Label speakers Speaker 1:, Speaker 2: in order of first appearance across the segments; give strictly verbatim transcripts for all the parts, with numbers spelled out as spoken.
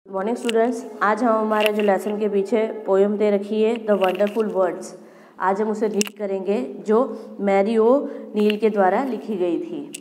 Speaker 1: Morning students, आज हम हमारे जो लेसन के पीछे पोएम दे रखी है द वंडरफुल वर्ड्स, आज हम उसे रीड करेंगे जो मैरी ओ नील के द्वारा लिखी गई थी।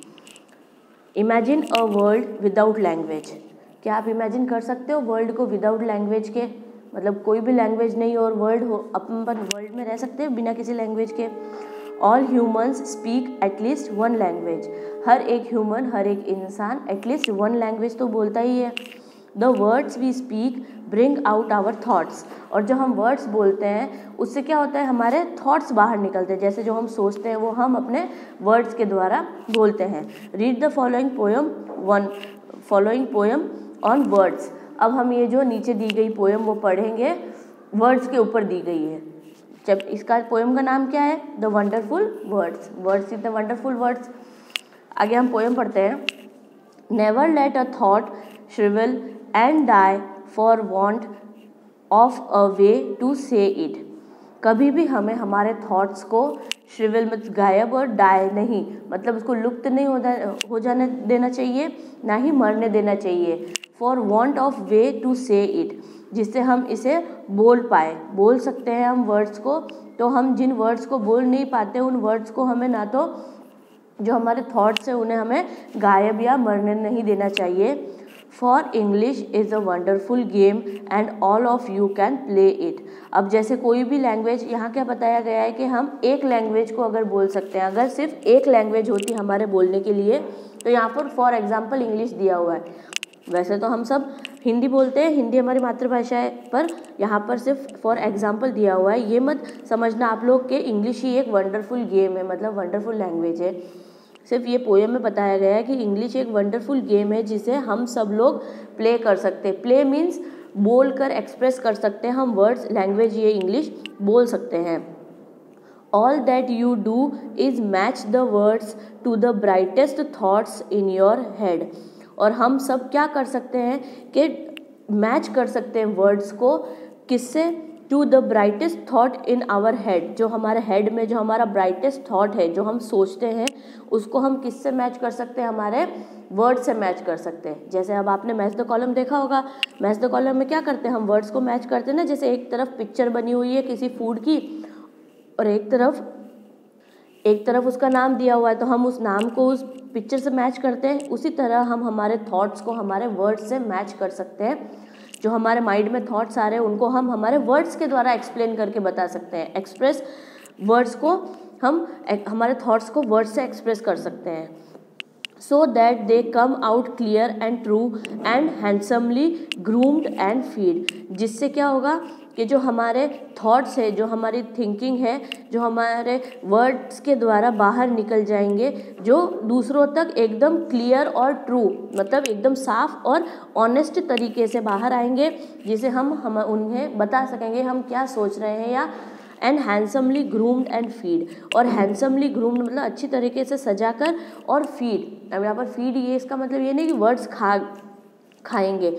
Speaker 1: Imagine a world without language. क्या आप इमेजिन कर सकते हो वर्ल्ड को विदाउट लैंग्वेज के? मतलब कोई भी लैंग्वेज नहीं और वर्ल्ड हो, अपन वर्ल्ड में रह सकते हैं बिना किसी लैंग्वेज के। All humans speak at least one language. हर एक ह्यूमन, हर एक इंसान एटलीस्ट वन लैंग्वेज तो बोलता ही है। The words we speak bring out our thoughts. और जो हम वर्ड्स बोलते हैं उससे क्या होता है, हमारे थॉट्स बाहर निकलते हैं। जैसे जो हम सोचते हैं वो हम अपने वर्ड्स के द्वारा बोलते हैं। Read the following poem one following poem on words. अब हम ये जो नीचे दी गई पोएम वो पढ़ेंगे, वर्ड्स के ऊपर दी गई है। जब इसका पोएम का नाम क्या है? The wonderful words. Words is the wonderful words. आगे हम पोएम पढ़ते हैं। Never let a thought shrivel and die for want of a way to say it। कभी भी हमें हमारे थॉट्स को श्रिवल मत गायब और डाई नहीं, मतलब उसको लुप्त नहीं हो, हो जाने देना चाहिए, ना ही मरने देना चाहिए। For want of way to say it, जिससे हम इसे बोल पाए। बोल सकते हैं हम वर्ड्स को, तो हम जिन वर्ड्स को बोल नहीं पाते उन वर्ड्स को हमें ना तो जो हमारे थॉट्स हैं उन्हें हमें गायब या मरने नहीं देना चाहिए। For English is a wonderful game and all of you can play it. अब जैसे कोई भी लैंग्वेज, यहाँ क्या बताया गया है कि हम एक लैंग्वेज को अगर बोल सकते हैं, अगर सिर्फ एक लैंग्वेज होती हमारे बोलने के लिए, तो यहाँ पर फॉर एग्जांपल इंग्लिश दिया हुआ है। वैसे तो हम सब हिंदी बोलते हैं, हिंदी हमारी मातृभाषा है, पर यहाँ पर सिर्फ फॉर एग्जांपल दिया हुआ है। ये मत समझना आप लोग कि इंग्लिश ही एक वंडरफुल गेम है, मतलब वंडरफुल लैंग्वेज है। सिर्फ ये पोएम में बताया गया है कि इंग्लिश एक वंडरफुल गेम है जिसे हम सब लोग प्ले कर सकते हैं। प्ले मीन्स बोल कर एक्सप्रेस कर सकते हैं हम वर्ड्स, लैंग्वेज ये इंग्लिश बोल सकते हैं। All that you do is match the words to the brightest thoughts in your head. और हम सब क्या कर सकते हैं कि मैच कर सकते हैं वर्ड्स को, किससे? To the brightest thought in our head. जो हमारे हेड में जो हमारा ब्राइटेस्ट थॉट है, जो हम सोचते हैं, उसको हम किससे मैच कर सकते हैं? हमारे वर्ड से मैच कर सकते हैं। जैसे अब आपने मैच द कॉलम देखा होगा, मैच द कॉलम में क्या करते हैं हम? वर्ड्स को मैच करते हैं ना। जैसे एक तरफ पिक्चर बनी हुई है किसी फूड की और एक तरफ एक तरफ उसका नाम दिया हुआ है, तो हम उस नाम को उस पिक्चर से मैच करते हैं। उसी तरह हम हमारे थॉट्स को हमारे वर्ड्स से मैच कर सकते हैं। जो हमारे माइंड में थॉट्स आ रहे हैं उनको हम हमारे वर्ड्स के द्वारा एक्सप्लेन करके बता सकते हैं। एक्सप्रेस वर्ड्स को हम हमारे थॉट्स को वर्ड्स से एक्सप्रेस कर सकते हैं। So that they come out clear and true and handsomely groomed and feed. जिससे क्या होगा कि जो हमारे थॉट्स है, जो हमारी थिंकिंग है, जो हमारे वर्ड्स के द्वारा बाहर निकल जाएंगे, जो दूसरों तक एकदम क्लियर और ट्रू, मतलब एकदम साफ और ऑनेस्ट तरीके से बाहर आएंगे, जिसे हम हम उन्हें बता सकेंगे हम क्या सोच रहे हैं। या and handsomely groomed and feed. और हैंडसमली ग्रूम्ड मतलब अच्छी तरीके से सजाकर, और फीड, अब यहाँ पर फीड ये इसका मतलब ये नहीं कि वर्ड्स खा खाएंगे।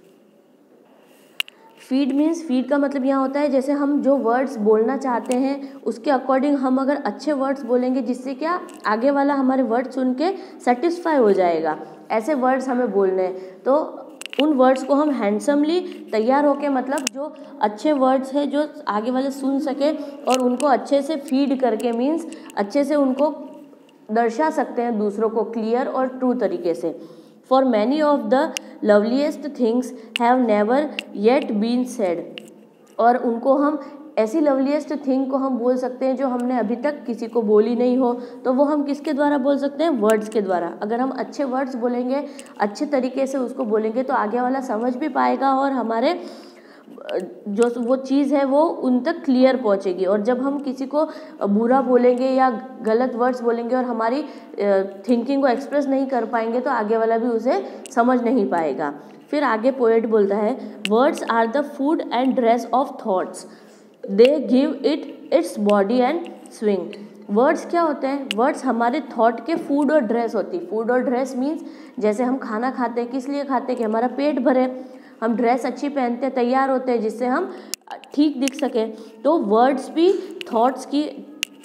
Speaker 1: फीड मीन्स, फीड का मतलब यहाँ होता है जैसे हम जो वर्ड्स बोलना चाहते हैं उसके अकॉर्डिंग हम अगर अच्छे वर्ड्स बोलेंगे, जिससे क्या आगे वाला हमारे वर्ड सुन के सेटिस्फाई हो जाएगा, ऐसे वर्ड्स हमें बोलने हैं। तो उन वर्ड्स को हम हैंडसमली तैयार होके, मतलब जो अच्छे वर्ड्स हैं जो आगे वाले सुन सके और उनको अच्छे से फीड करके, मीन्स अच्छे से उनको दर्शा सकते हैं दूसरों को क्लियर और ट्रू तरीके से। For many of the loveliest things have never yet been said। और उनको हम ऐसी लवलीस्ट थिंग को हम बोल सकते हैं जो हमने अभी तक किसी को बोली नहीं हो, तो वो हम किसके द्वारा बोल सकते हैं? वर्ड्स के द्वारा। अगर हम अच्छे वर्ड्स बोलेंगे, अच्छे तरीके से उसको बोलेंगे, तो आगे वाला समझ भी पाएगा और हमारे जो वो चीज़ है वो उन तक क्लियर पहुंचेगी। और जब हम किसी को बुरा बोलेंगे या गलत वर्ड्स बोलेंगे और हमारी थिंकिंग को एक्सप्रेस नहीं कर पाएंगे, तो आगे वाला भी उसे समझ नहीं पाएगा। फिर आगे पोएट बोलता है, words are the food and dress of thoughts, they give it its body and swing. Words क्या होते हैं? वर्ड्स हमारे थॉट के फूड और ड्रेस होती है। फूड और ड्रेस मीन्स जैसे हम खाना खाते हैं, किस लिए खाते हैं? कि हमारा पेट भरे। हम ड्रेस अच्छी पहनते हैं, तैयार होते हैं जिससे हम ठीक दिख सके। तो वर्ड्स भी थॉट्स की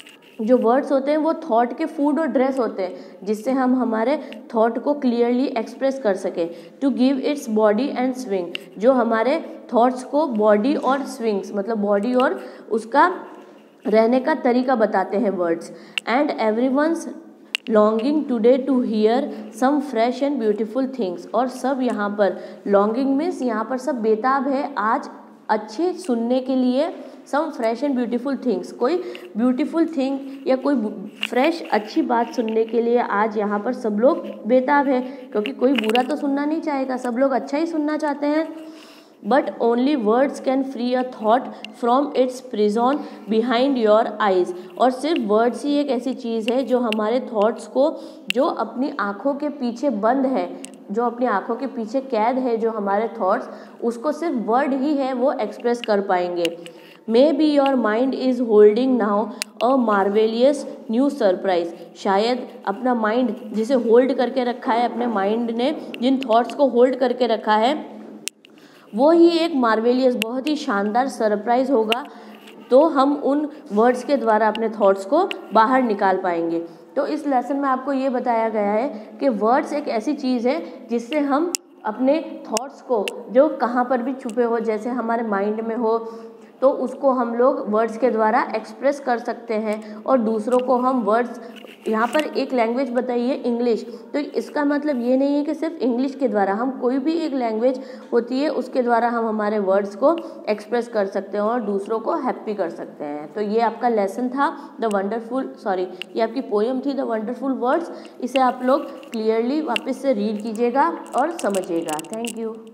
Speaker 1: जो वर्ड्स होते हैं वो थॉट के फूड और ड्रेस होते हैं, जिससे हम हमारे थॉट को क्लियरली एक्सप्रेस कर सकें। To give its body and swing, जो हमारे थॉट्स को बॉडी और स्विंग्स मतलब बॉडी और उसका रहने का तरीका बताते हैं words. And everyone's longing today to hear some fresh and beautiful things, और सब यहाँ पर लॉन्गिंग मीन्स यहाँ पर सब बेताब है आज अच्छे सुनने के लिए, some fresh and beautiful things, कोई ब्यूटीफुल थिंग या कोई फ्रेश अच्छी बात सुनने के लिए आज यहाँ पर सब लोग बेताब है, क्योंकि कोई बुरा तो सुनना नहीं चाहेगा, सब लोग अच्छा ही सुनना चाहते हैं। But only words can free a thought from its prison behind your eyes, और सिर्फ वर्ड्स ही एक ऐसी चीज़ है जो हमारे थॉट्स को, जो अपनी आँखों के पीछे बंद है, जो अपनी आँखों के पीछे कैद है जो हमारे थॉट्स, उसको सिर्फ वर्ड ही है वो एक्सप्रेस कर पाएंगे। Maybe your mind is holding now a marvellous new surprise, शायद अपना माइंड जिसे होल्ड करके रखा है, अपने माइंड ने जिन थॉट्स को होल्ड करके रखा है वो ही एक मार्वेलियस बहुत ही शानदार सरप्राइज होगा, तो हम उन वर्ड्स के द्वारा अपने थॉट्स को बाहर निकाल पाएंगे। तो इस लेसन में आपको ये बताया गया है कि वर्ड्स एक ऐसी चीज़ है जिससे हम अपने थॉट्स को, जो कहाँ पर भी छुपे हो, जैसे हमारे माइंड में हो, तो उसको हम लोग वर्ड्स के द्वारा एक्सप्रेस कर सकते हैं। और दूसरों को हम वर्ड्स, यहाँ पर एक लैंग्वेज बताइए इंग्लिश, तो इसका मतलब ये नहीं है कि सिर्फ इंग्लिश के द्वारा, हम कोई भी एक लैंग्वेज होती है उसके द्वारा हम हमारे वर्ड्स को एक्सप्रेस कर सकते हैं और दूसरों को हैप्पी कर सकते हैं। तो ये आपका लेसन था द वंडरफुल सॉरी ये आपकी पोएम थी द वंडरफुल वर्ड्स। इसे आप लोग क्लियरली वापस से रीड कीजिएगा और समझिएगा। Thank you.